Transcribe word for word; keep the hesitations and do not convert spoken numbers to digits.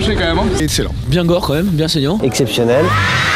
tranché quand même. Hein. Excellent. Bien gore quand même, bien saignant. Exceptionnel.